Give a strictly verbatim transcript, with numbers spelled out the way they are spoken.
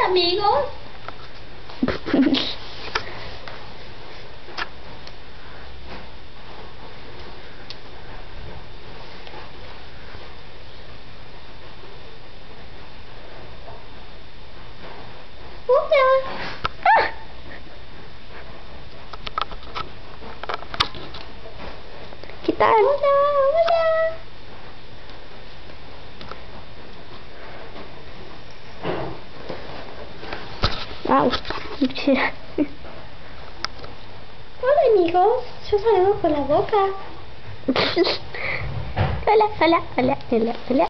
Hola, amigos. Hola. ¡Ah! ¿Qué tal? Hola, hola. Wow. Hola, amigos. Yo saludo con la boca. Hola, hola, hola, hola, hola.